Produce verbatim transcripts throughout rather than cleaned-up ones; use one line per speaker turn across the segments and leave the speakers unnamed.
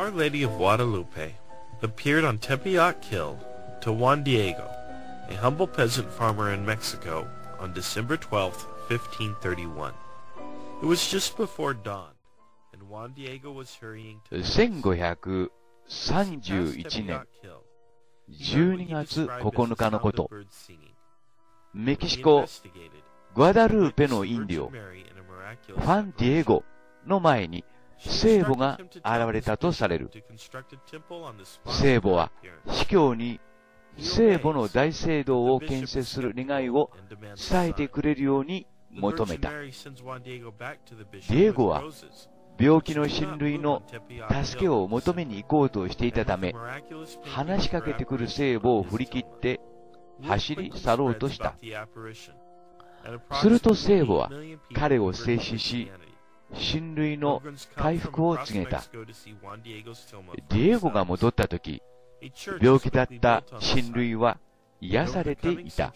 Our Lady of Guadalupe appeared on Tepeyac Hill to Juan Diego, a humble peasant farmer in Mexico, on December twelfth, fifteen thirty-one. It was just before dawn, and Juan Diego was hurrying to
せんごひゃくさんじゅういちねんじゅうにがつここのかのこと、メキシコ・グアダルーペのインディオ、ファン・ディエゴの前に聖母が現れたとされる。聖母は司教に聖母の大聖堂を建設する願いを伝えてくれるように求めた。ディエゴは病気の親類の助けを求めに行こうとしていたため、話しかけてくる聖母を振り切って走り去ろうとした。すると聖母は彼を制止し、親類の回復を告げた。ディエゴが戻ったとき、病気だった親類は癒されていた。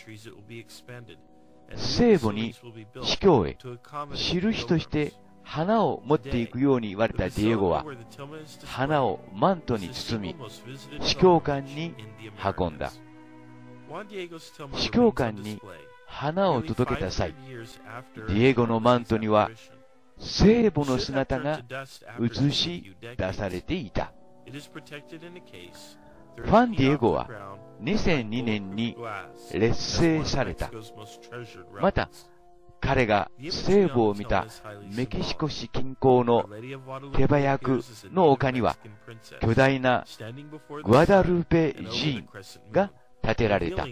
聖母に司教へ印として花を持っていくように言われたディエゴは、花をマントに包み、司教官に運んだ。司教官に花を届けた際、ディエゴのマントには聖母の姿が映し出されていた。ファン・ディエゴはにせんにねんに劣勢された。また、彼が聖母を見たメキシコ市近郊のテバヤクの丘には巨大なグアダルーペ寺院が建てられた。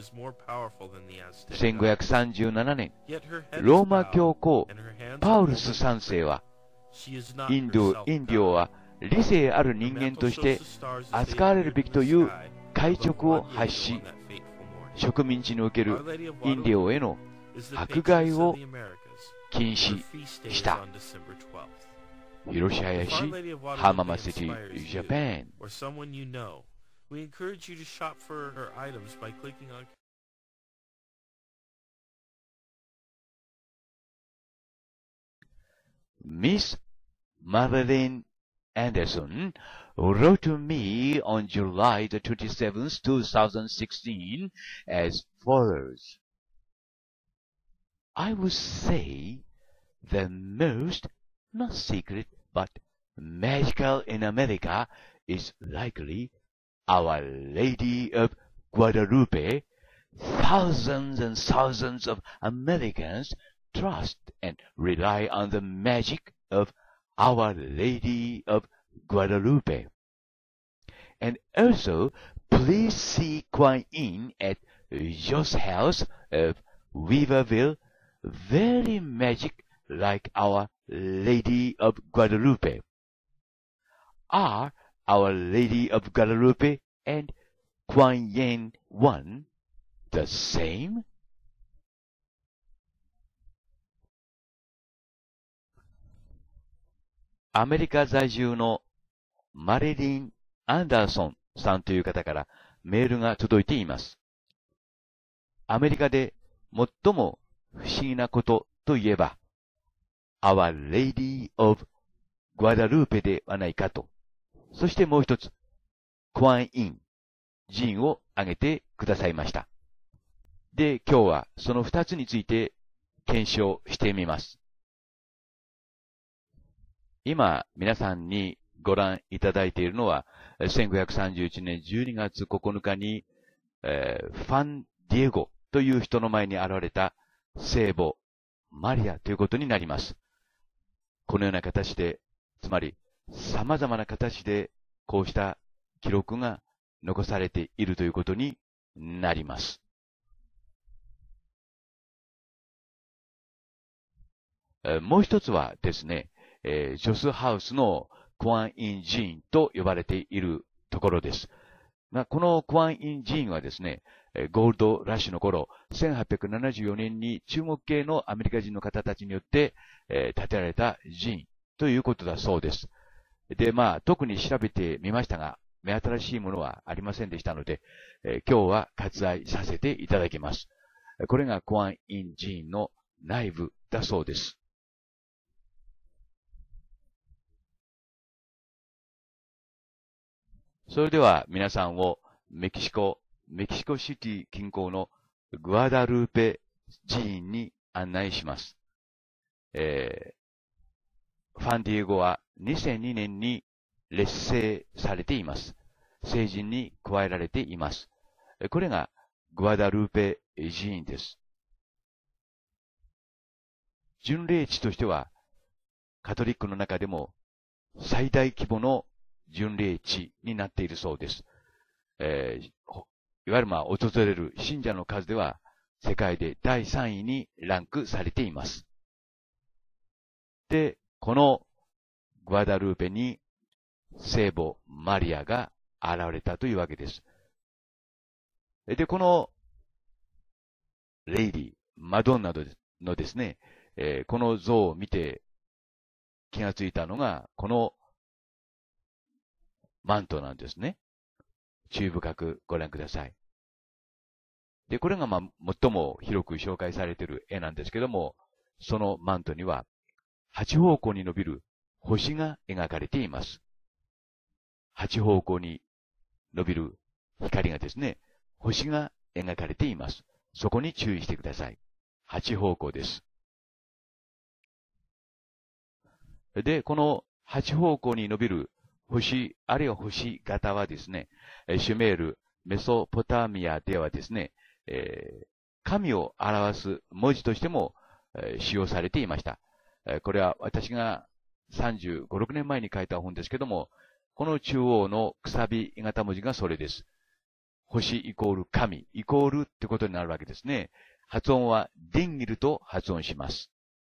せんごひゃくさんじゅうななねん、ローマ教皇パウルスさんせいは、インド、インディオは理性ある人間として扱われるべきという戒勅を発し、植民地におけるインディオへの迫害を禁止した。広島市浜松シティ、ジャパン。
We encourage you to shop for her items by clicking on
Miss Marilyn Anderson wrote to me on July the twenty-seventh, two thousand sixteen as follows. I would say the most, not secret, but magical in America is likely Our Lady of Guadalupe. Thousands and thousands of Americans trust and rely on the magic of Our Lady of Guadalupe. And also, please see Kuan Yin at Joe's house of Weaverville. Very magic like Our Lady of Guadalupe. Are Our Lady of Guadalupe and Kuan Yin one the same? アメリカ在住のマリリン・アンダーソンさんという方からメールが届いています。アメリカで最も不思議なことといえば、Our Lady of Guadalupe ではないかと。そしてもう一つ、クアンイン、寺院を挙げてくださいました。で、今日はその二つについて検証してみます。今、皆さんにご覧いただいているのは、せんごひゃくさんじゅういちねんじゅうにがつここのかに、えー、ファン・ディエゴという人の前に現れた聖母、マリアということになります。このような形で、つまり、様々な形でこうした記録が残されているということになります。もう一つはですね、えー、ジョスハウスのクアンイン寺院と呼ばれているところです。このクアンイン寺院はですね、ゴールドラッシュの頃、せんはっぴゃくななじゅうよねんに中国系のアメリカ人の方たちによって、えー、建てられた寺院ということだそうです。で、まあ、特に調べてみましたが、目新しいものはありませんでしたので、えー、今日は割愛させていただきます。これがクアンイン寺院の内部だそうです。 それでは皆さんをメキシコ、メキシコシティ近郊のグアダルーペ寺院に案内します。えー、ファンディエゴはにせんにねんに列聖されています。聖人に加えられています。これがグアダルーペ寺院です。巡礼地としては、カトリックの中でも最大規模の巡礼地になっているそうです。えー、いわゆるまあ訪れる信者の数では世界でだいさんいにランクされています。で、このグアダルーペに聖母マリアが現れたというわけです。で、このレイディ、マドンナのですね、えー、この像を見て気がついたのが、このマントなんですね。注意深くご覧ください。で、これがまあ、最も広く紹介されている絵なんですけども、そのマントには、八方向に伸びる星が描かれています。八方向に伸びる光がですね、星が描かれています。そこに注意してください。八方向です。で、この八方向に伸びる星、あるいは星型はですね、シュメール、メソポタミアではですね、えー、神を表す文字としても、えー、使用されていました。えー、これは私がさんじゅうご、ろくねんまえに書いた本ですけども、この中央のくさび型文字がそれです。星イコール神、イコールってことになるわけですね。発音はディンギルと発音します。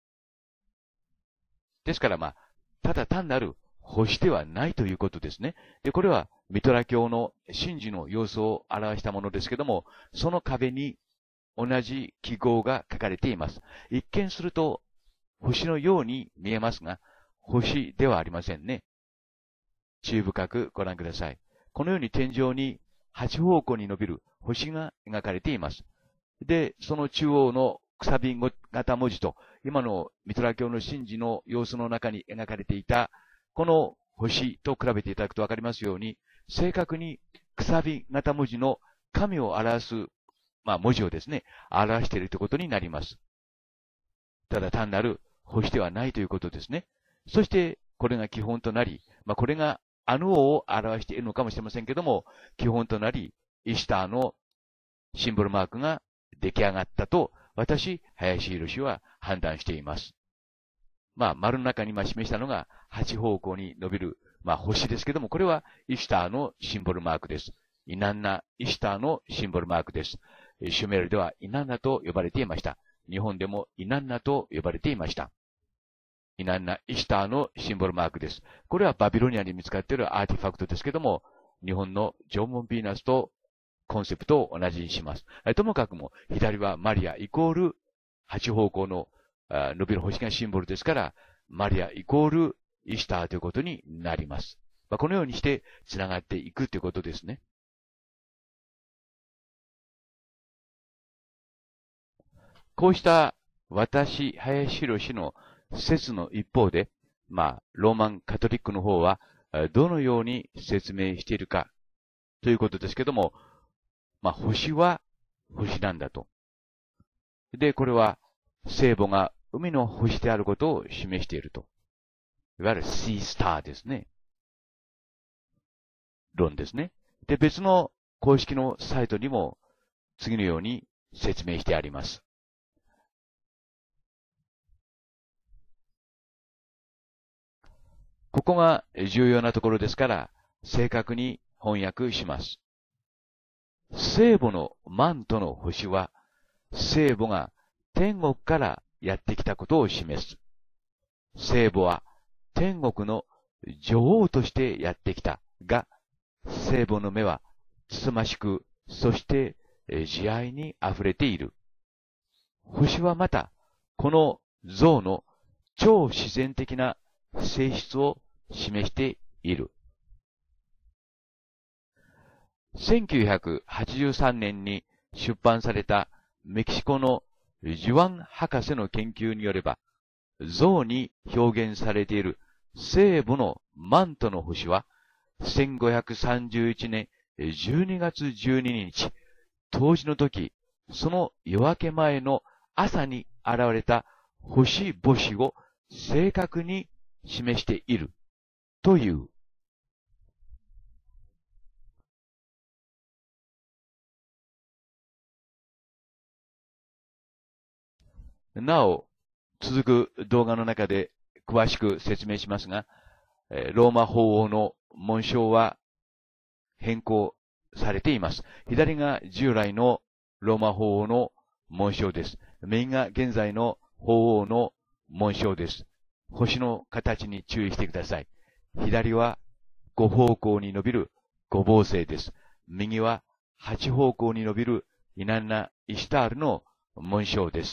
ですからまあ、ただ単なる星ではないということですね。で、これはミトラ教の神事の様子を表したものですけども、その壁に同じ記号が書かれています。一見すると星のように見えますが、星ではありませんね。注意深くご覧ください。このように天井に八方向に伸びる星が描かれています。で、その中央のくさび型文字と、今のミトラ教の神事の様子の中に描かれていた、この星と比べていただくとわかりますように、正確にくさび型文字の神を表す、まあ文字をですね、表しているということになります。ただ単なる星ではないということですね。そして、これが基本となり、まあこれがアヌ王を表しているのかもしれませんけども、基本となり、イシュターのシンボルマークが出来上がったと、私、林博は判断しています。まあ、丸の中に今示したのが、八方向に伸びる、まあ、星ですけども、これはイシュターのシンボルマークです。イナンナ、イシュターのシンボルマークです。シュメールではイナンナと呼ばれていました。日本でもイナンナと呼ばれていました。イナンナ、イシュターのシンボルマークです。これはバビロニアに見つかっているアーティファクトですけども、日本の縄文ヴィーナスとコンセプトを同じにします。ともかくも、左はマリアイコール、八方向の伸びる星がシンボルですから、マリアイコールイシュターということになります。まあ、このようにして繋がっていくということですね。こうした私、林博の説の一方で、まあ、ローマンカトリックの方は、どのように説明しているかということですけども、まあ、星は星なんだと。で、これは聖母が海の星であることを示していると。いわゆるシースターですね。論ですね。で、別の公式のサイトにも次のように説明してあります。ここが重要なところですから、正確に翻訳します。聖母のマントの星は、聖母が天国からやってきたことを示す。聖母は天国の女王としてやってきたが、聖母の目はつつましく、そして慈愛に溢れている。星はまた、この像の超自然的な性質を示している。せんきゅうひゃくはちじゅうさんねんに出版されたメキシコのジュアン博士の研究によれば、像に表現されている聖母のマントの星は、 せんごひゃくさんじゅういちねんじゅうにがつじゅうににち、冬至の時、その夜明け前の朝に現れた星星を正確に示しているという。なお、続く動画の中で詳しく説明しますが、ローマ法王の紋章は変更されています。左が従来のローマ法王の紋章です。右が現在の法王の紋章です。星の形に注意してください。左はご方向に伸びる五芒星です。右は八方向に伸びるイナンナ・イシュタールの紋章です。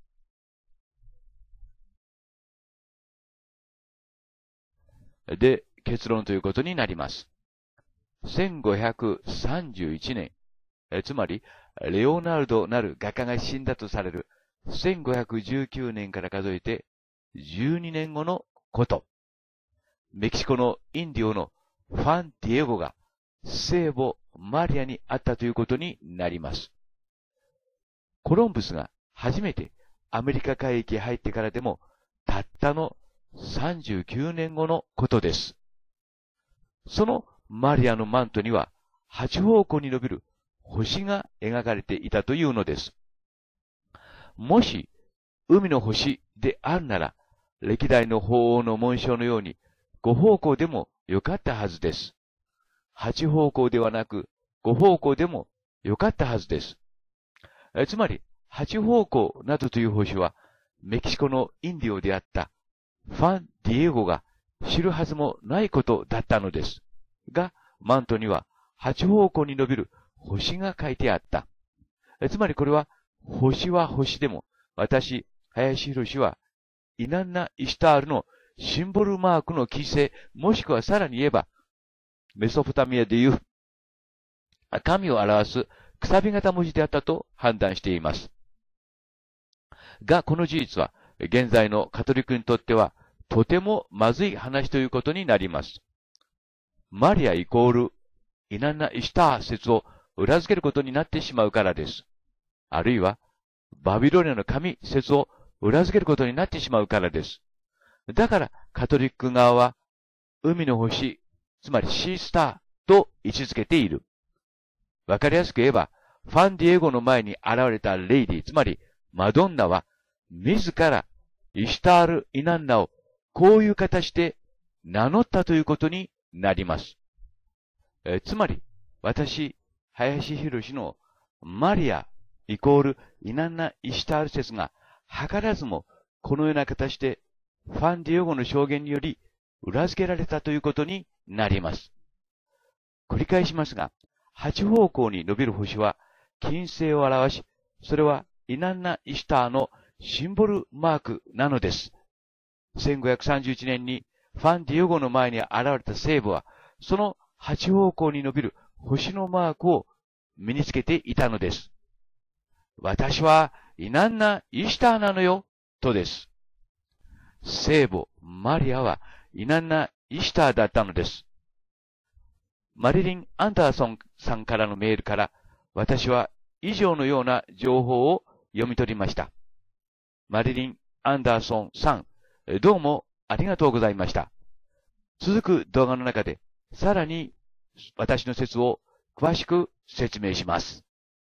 で、結論ということになります。せんごひゃくさんじゅういちねん、えつまり、レオナルドなる画家が死んだとされるせんごひゃくじゅうきゅうねんから数えてじゅうにねんごのこと。メキシコのインディオのファン・ディエゴが聖母マリアに会ったということになります。コロンブスが初めてアメリカ海域へ入ってからでもたったのさんじゅうきゅうねんごのことです。そのマリアのマントには八方向に伸びる星が描かれていたというのです。もし海の星であるなら、歴代の法王の紋章のように五方向でもよかったはずです。八方向ではなく五方向でもよかったはずです。えつまり、八方向などという星はメキシコのインディオであったファン・ディエゴが知るはずもないことだったのです。が、マントには八方向に伸びる星が書いてあった。つまりこれは、星は星でも、私、林博は、イナンナ・イシュタールのシンボルマークの記載、もしくはさらに言えば、メソポタミアでいう、神を表すくさび型文字であったと判断しています。が、この事実は、現在のカトリックにとっては、とてもまずい話ということになります。マリアイコール、イナンナ・イシュタール説を裏付けることになってしまうからです。あるいは、バビロニアの神説を裏付けることになってしまうからです。だから、カトリック側は、海の星、つまりシースターと位置づけている。わかりやすく言えば、ファンディエゴの前に現れたレイディ、つまりマドンナは、自らイシュタール・イナンナをこういう形で名乗ったということになります。えつまり、私、林博のマリアイコールイナンナ・イシュタール説が図らずもこのような形でファンディエゴの証言により裏付けられたということになります。繰り返しますが、八方向に伸びる星は金星を表し、それはイナンナ・イシュターのシンボルマークなのです。せんごひゃくさんじゅういちねんにファンディエゴの前に現れた聖母は、その八方向に伸びる星のマークを身につけていたのです。私はイナンナ・イシュターなのよ、とです。聖母、マリアはイナンナ・イシュターだったのです。マリリン・アンダーソンさんからのメールから、私は以上のような情報を読み取りました。マリリン・アンダーソンさん、どうもありがとうございました。続く動画の中で、さらに私の説を詳しく説明します。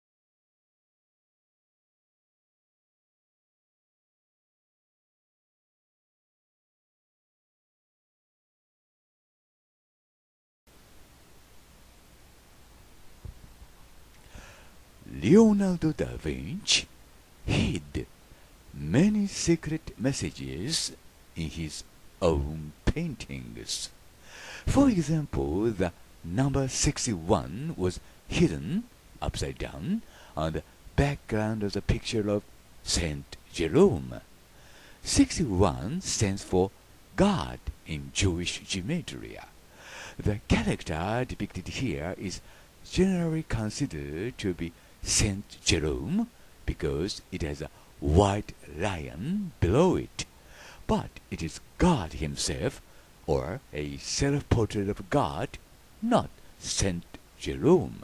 Leonardo da Vinci hid many secret messages in his own paintings. For example, the number sixty-one was hidden upside down on the background of the picture of Saint Jerome. sixty-one stands for God in Jewish gematria. The character depicted here is generally considered to be Saint Jerome because it has a white lion below it, but it is God himself or a self-portrait of God, not Saint Jerome.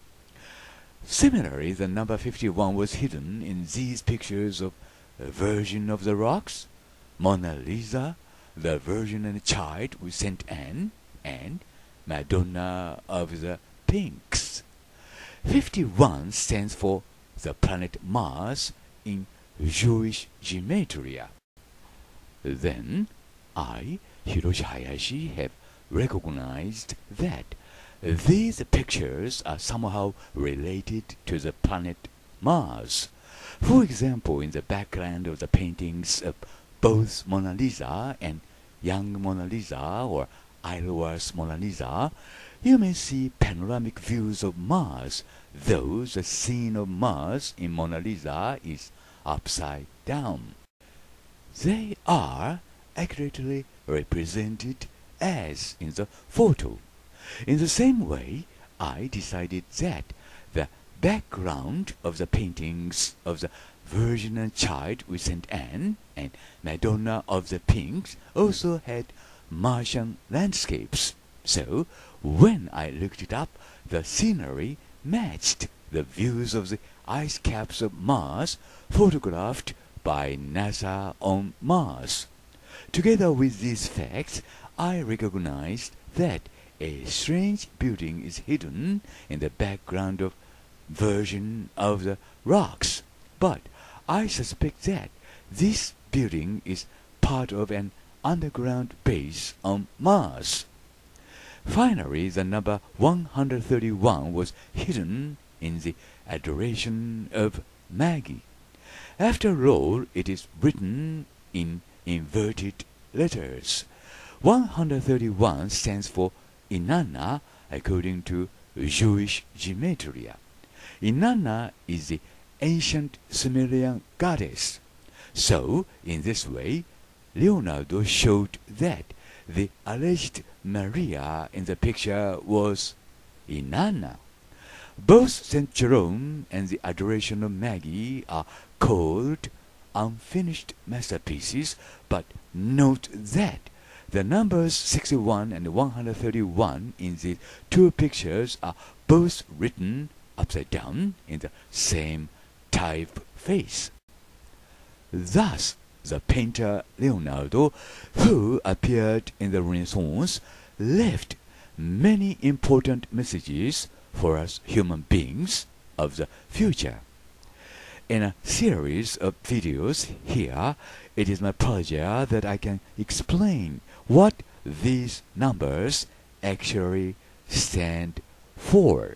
Similarly, the number fifty-one was hidden in these pictures of the Virgin of the Rocks, Mona Lisa, the Virgin and Child with Saint Anne, and Madonna of the Pinks. fifty-one stands for the planet Mars in Jewish gematria. Then, I, Hiroshi Hayashi, have recognized that these pictures are somehow related to the planet Mars. For example, in the background of the paintings of both Mona Lisa and Young Mona Lisa or Isleworth Mona Lisa, you may see panoramic views of Mars, though the scene of Mars in Mona Lisa is upside down. They are accurately represented as in the photo. In the same way, I decided that the background of the paintings of the Virgin and Child with Saint Anne and Madonna of the Pinks also had Martian landscapes. So, when I looked it up, the scenery matched the views of the ice caps of Mars photographed by NASA on Mars. Together with these facts, I recognized that a strange building is hidden in the background of Virgin of the Rocks, but I suspect that this building is part of an underground base on Mars. Finally, the number one hundred thirty-one was hidden in the Adoration of Maggie. After all, it is written in inverted letters. one hundred thirty-one stands for Inanna according to Jewish gematria. Inanna is the ancient Sumerian goddess. So, in this way, Leonardo showed that the alleged Maria in the picture was Inanna. Both Saint Jerome and the Adoration of Maggie are called unfinished masterpieces, but note that the numbers sixty-one and one hundred thirty-one in the two pictures are both written upside down in the same typeface. Thus, the painter Leonardo, who appeared in the Renaissance, left many important messages for us human beings of the future. In a series of videos here, it is my pleasure that I can explain what these numbers actually stand for.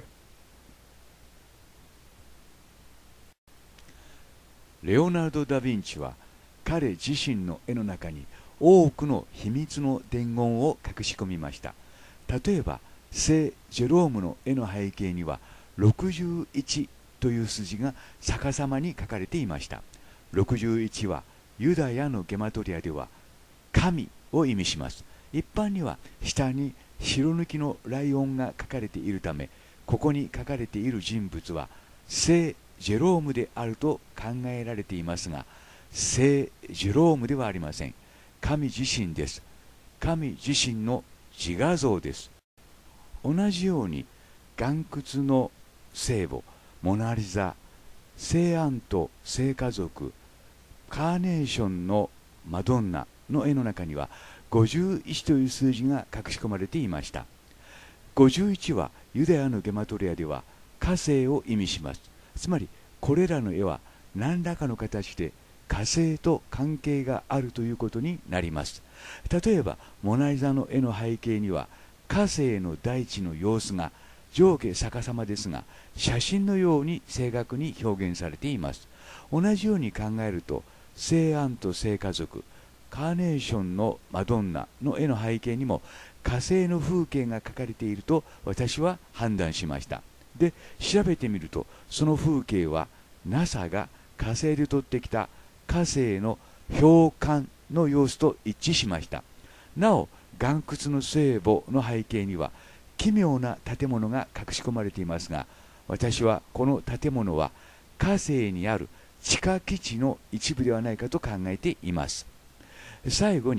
レオナルド・ダ・ヴィンチは彼自身の絵の中に多くの秘密の伝言を隠し込みました。例えば、聖ジェロームの絵の背景にはろくじゅういちという数字が逆さまに書かれていました。ろくじゅういちはユダヤのゲマトリアでは神を意味します。一般には下に白抜きのライオンが書かれているため、ここに書かれている人物は聖ジェロームであると考えられていますが、聖ジェロームではありません。神自身です。神自身の自画像です。同じように岩窟の聖母、モナリザ、聖アンと聖家族、カーネーションのマドンナの絵の中にはごじゅういちという数字が隠し込まれていました。ごじゅういちはユダヤのゲマトリアでは火星を意味します。つまりこれらの絵は何らかの形で火星と関係があるということになります。例えばモナリザの絵の背景には火星の大地の様子が上下逆さまですが、写真のように正確に表現されています。同じように考えると、聖アンと聖家族、カーネーションのマドンナの絵の背景にも火星の風景が描かれていると私は判断しました。で、調べてみると、その風景は ナサ が火星で撮ってきた火星の氷管の様子と一致しました。なお、岩窟の聖母の背景には奇妙な建物が隠し込まれていますが、私はこの建物は火星にある地下基地の一部ではないかと考えています。最後に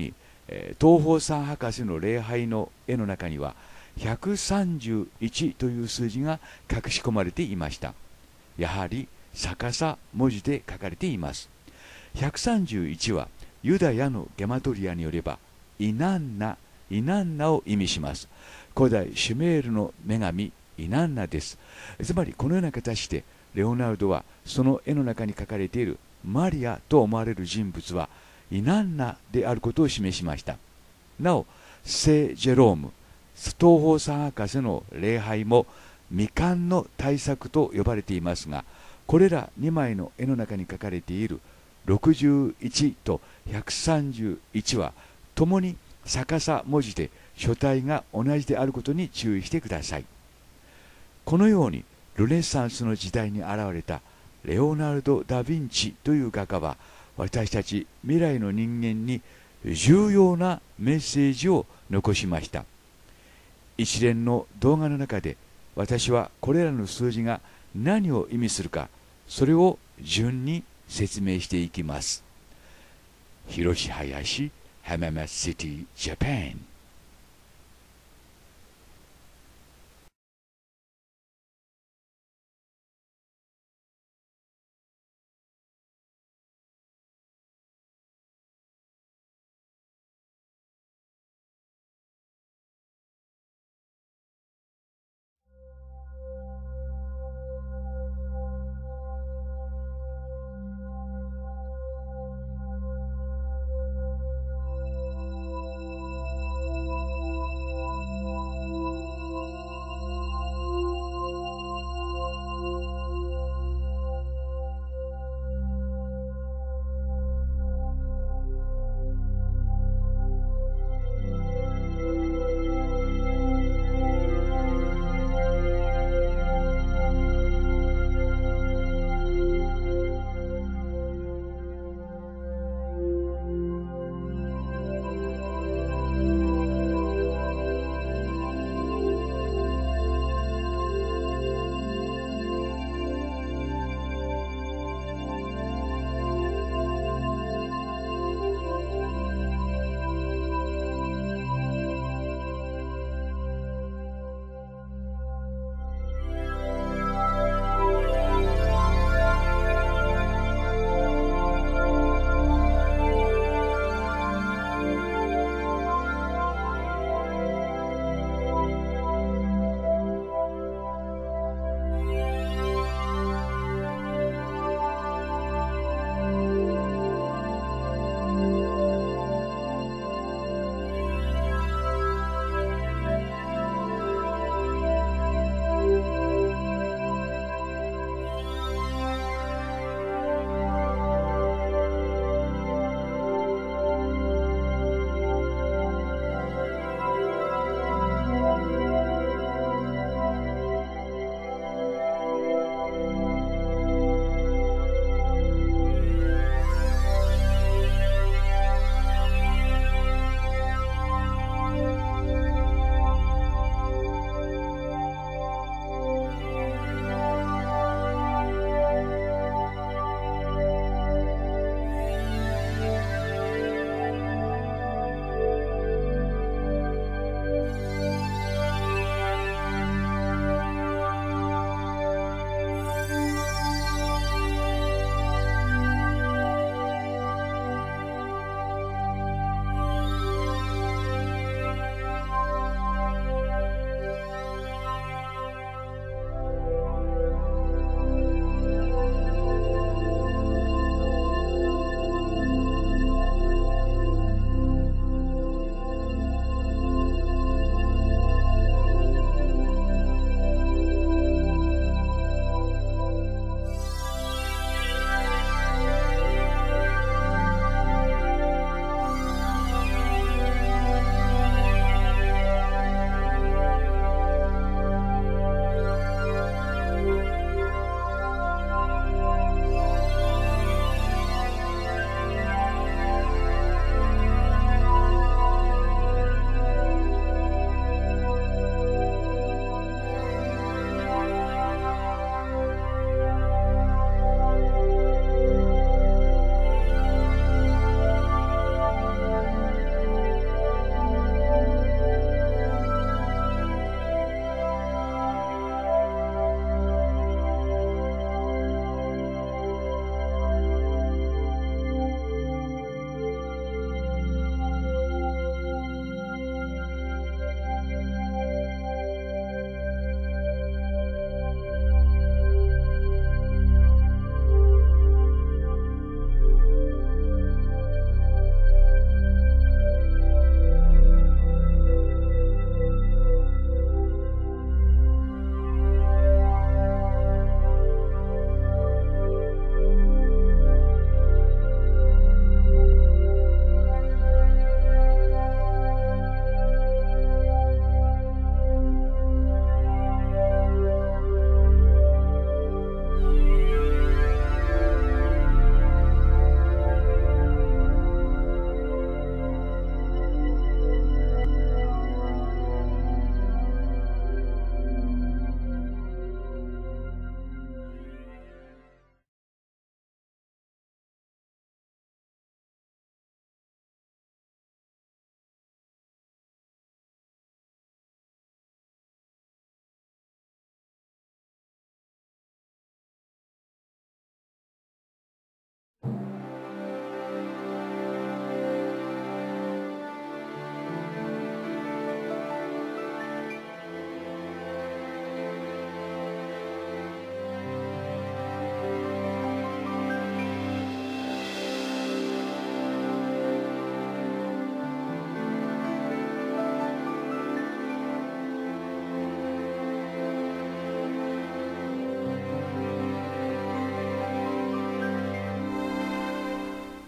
えー東方三博士の礼拝の絵の中にはひゃくさんじゅういちという数字が隠し込まれていました。やはり逆さ文字で書かれています。ひゃくさんじゅういちはユダヤのゲマトリアによればイナンナ、イナンナを意味します。古代シュメールの女神イナンナです。つまりこのような形でレオナルドはその絵の中に書かれているマリアと思われる人物はイナンナであることを示しました。なお聖ジェローム、東方三博士の礼拝も未完の大作と呼ばれていますが、これらにまいの絵の中に書かれているろくじゅういちとひゃくさんじゅういちは共に逆さ文字で書体が同じであることに注意してください。このようにルネサンスの時代に現れたレオナルド・ダ・ヴィンチという画家は私たち未来の人間に重要なメッセージを残しました。一連の動画の中で私はこれらの数字が何を意味するか、それを順に説明していきます。広志林、浜松シティ、ジャパン。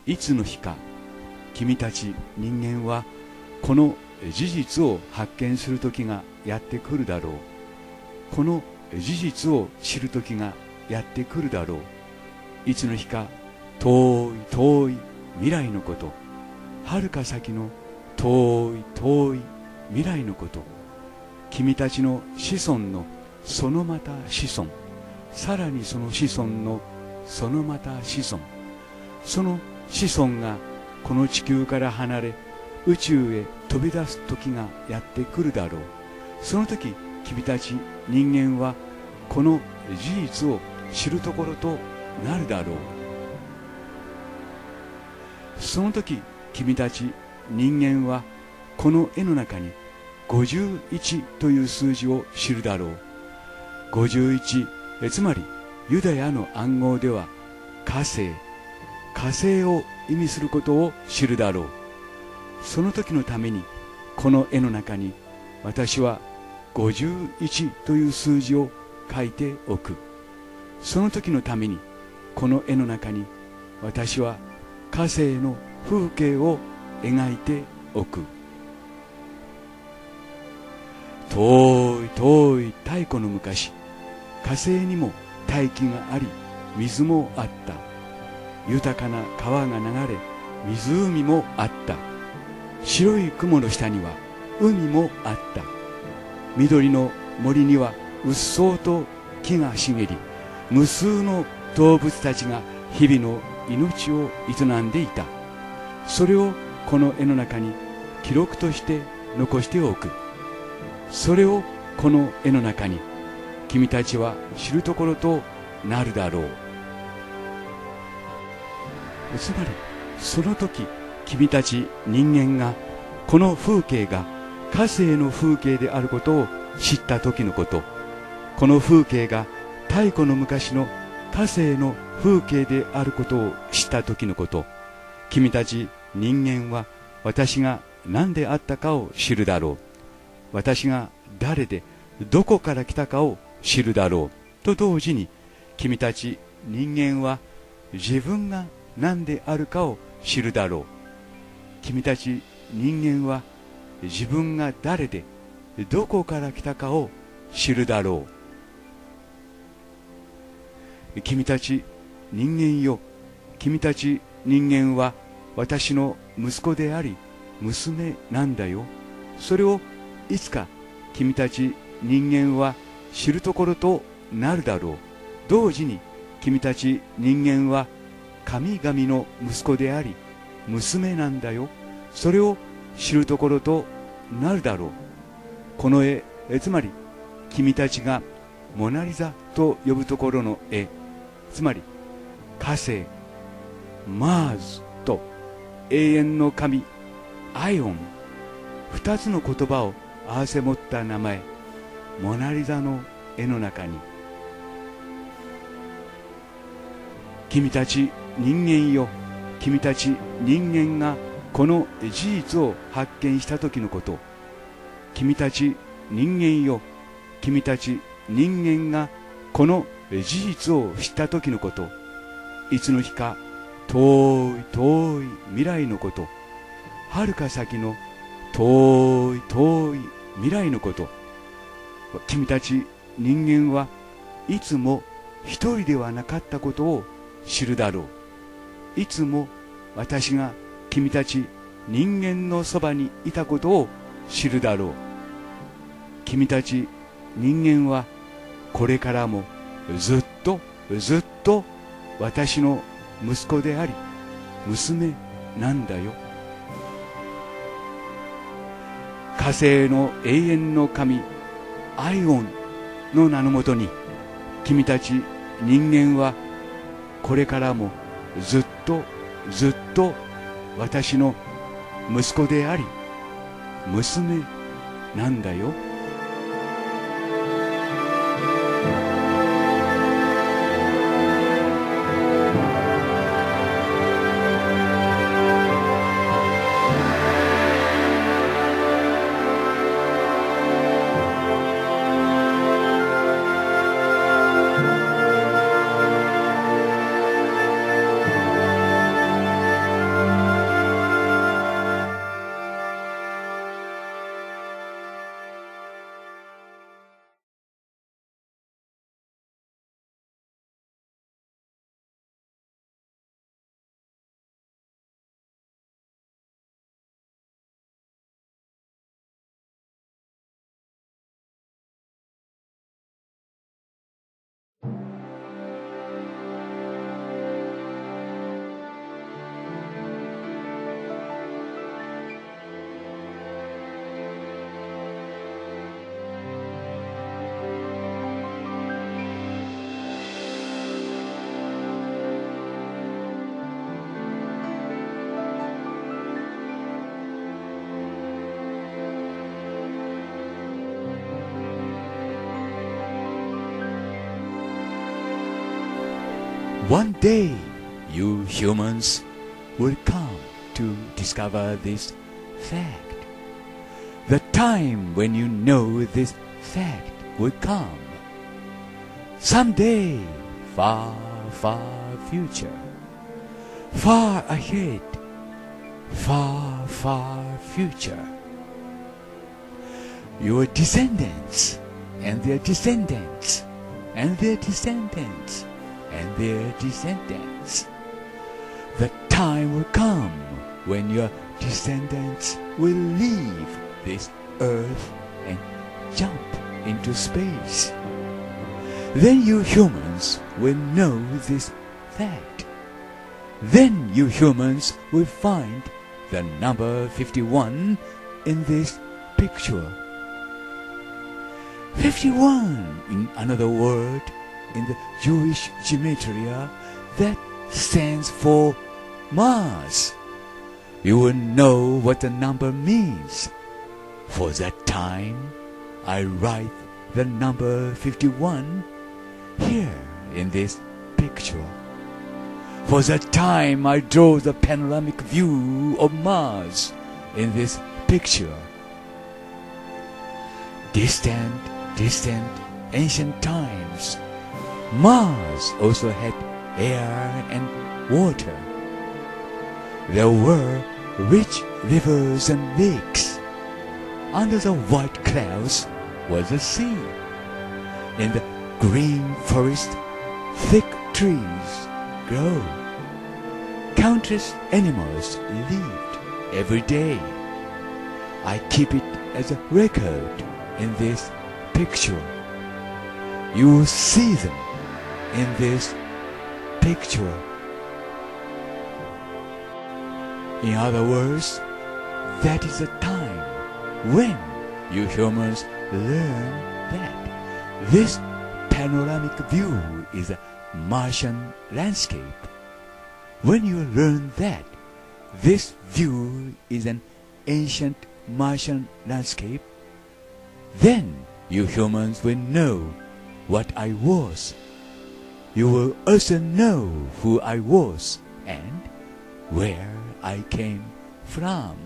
いつの日か君たち人間はこの事実を発見する時がやってくるだろう。この事実を知る時がやってくるだろう。いつの日か遠い遠い未来のこと、はるか先の遠い遠い未来のこと、君たちの子孫のそのまた子孫、さらにその子孫のそのまた子孫、その子孫がこの地球から離れ宇宙へ飛び出す時がやってくるだろう。その時君たち人間はこの事実を知るところとなるだろう。その時君たち人間はこの絵の中にごじゅういちという数字を知るだろう。ごじゅういち、えつまりユダヤの暗号では火星、火星を意味することを知るだろう。その時のためにこの絵の中に私はごじゅういちという数字を書いておく。その時のためにこの絵の中に私は火星の風景を描いておく。遠い遠い太古の昔、火星にも大気があり水もあった。豊かな川が流れ湖もあった。白い雲の下には海もあった。緑の森にはうっそうと木が茂り、無数の動物たちが日々の命を営んでいた。それをこの絵の中に記録として残しておく。それをこの絵の中に君たちは知るところとなるだろう。つまりその時君たち人間がこの風景が火星の風景であることを知った時のこと、この風景が太古の昔の火星の風景であることを知った時のこと、君たち人間は私が何であったかを知るだろう。私が誰でどこから来たかを知るだろうと同時に、君たち人間は自分が何であるかを知るだろう。君たち人間は自分が誰でどこから来たかを知るだろう。君たち人間よ、君たち人間は私の息子であり娘なんだよ。それをいつか君たち人間は知るところとなるだろう。同時に君たち人間は神々の息子であり娘なんだよ。それを知るところとなるだろう。この絵、つまり君たちがモナリザと呼ぶところの絵、つまり火星マーズと永遠の神アイオン、二つの言葉を合わせ持った名前モナリザの絵の中に、君たち人間よ、君たち人間がこの事実を発見した時のこと、君たち人間よ、君たち人間がこの事実を知った時のこと、いつの日か遠い遠い未来のこと、はるか先の遠い遠い未来のこと、君たち人間はいつも一人ではなかったことを知るだろう。いつも私が君たち人間のそばにいたことを知るだろう。君たち人間はこれからもずっとずっと私の息子であり娘なんだよ。火星の永遠の神アイオンの名のもとに、君たち人間はこれからもずっとずっと私の息子であり娘なんだよ。 One day, you humans will come to discover this fact. The time when you know this fact will come. Someday, far, far future. Far ahead, far, far future. Your descendants and their descendants and their descendants and their descendants. The time will come when your descendants will leave this earth and jump into space. Then you humans will know this fact. Then you humans will find the number fifty-one in this picture. fifty-one, in another word, in the Jewish gematria, that stands for Mars. You will know what the number means. For that time, I write the number fifty-one here in this picture. For that time, I draw the panoramic view of Mars in this picture. Distant, distant, ancient times, Mars also had air and water. There were rich rivers and lakes. Under the white clouds was the sea. In the green forest, thick trees grow. Countless animals lived every day. I keep it as a record in this picture. You will see them in this picture. In other words, that is the time when you humans learn that this panoramic view is a Martian landscape. When you learn that this view is an ancient Martian landscape, then you humans will know what I was. You will also know who I was and where I came from.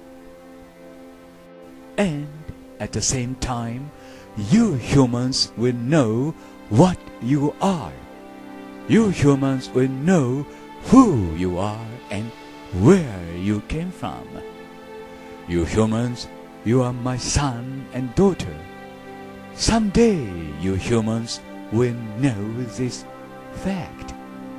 And at the same time, you humans will know what you are. You humans will know who you are and where you came from. You humans, you are my son and daughter. Someday you humans will know this fact.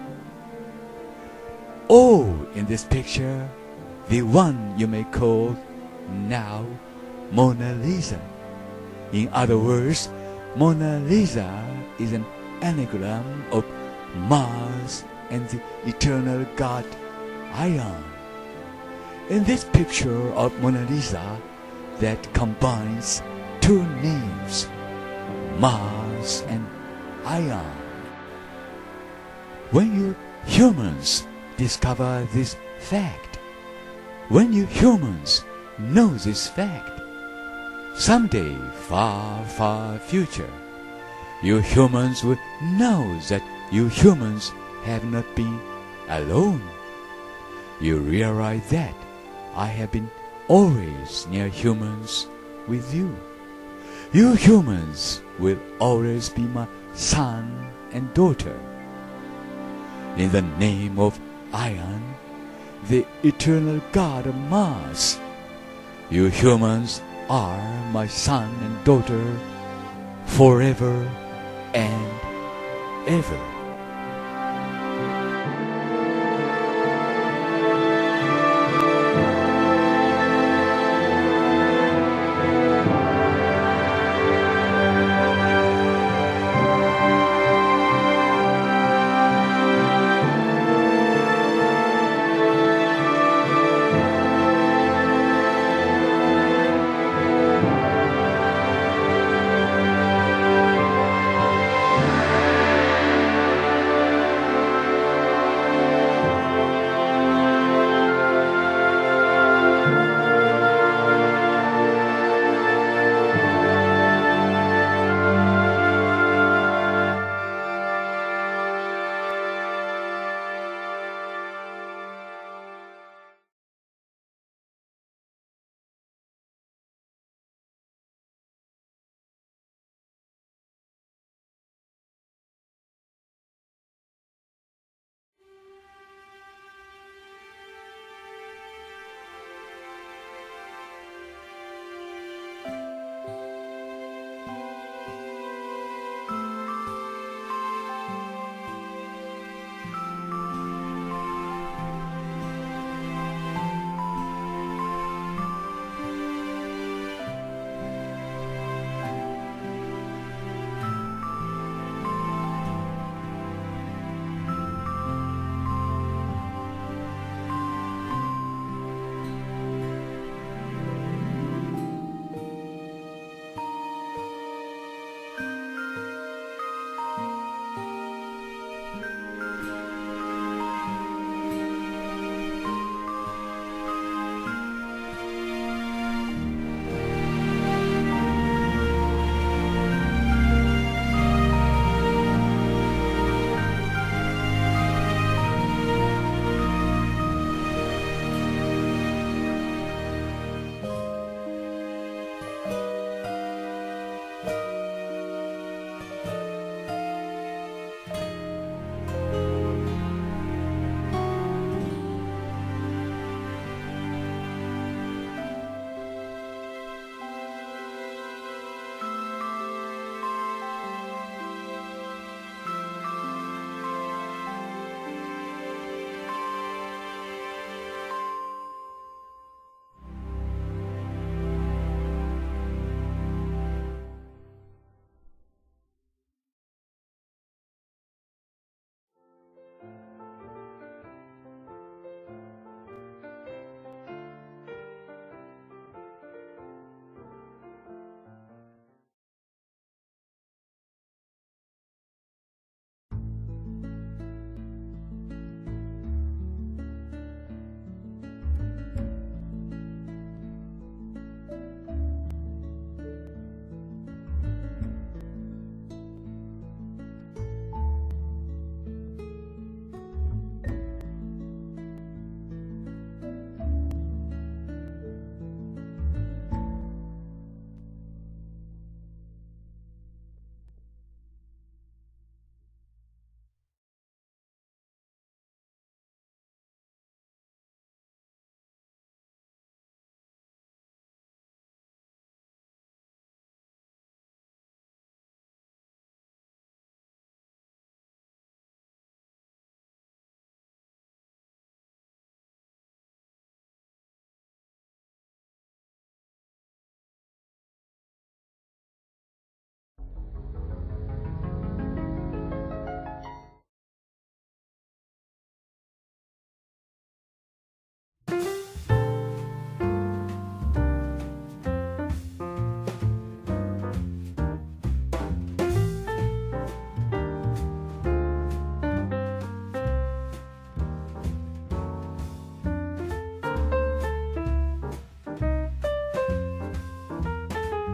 Oh, in this picture, the one you may call now Mona Lisa. In other words, Mona Lisa is an anagram of Mars and the eternal god Ion. In this picture of Mona Lisa that combines two names, Mars and Ion. When you humans discover this fact, when you humans know this fact, someday, far, far future, you humans will know that you humans have not been alone. You realize that I have been always near humans with you. You humans will always be my son and daughter. In the name of Ion, the eternal god of Mars, you humans are my son and daughter forever and ever.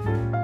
you.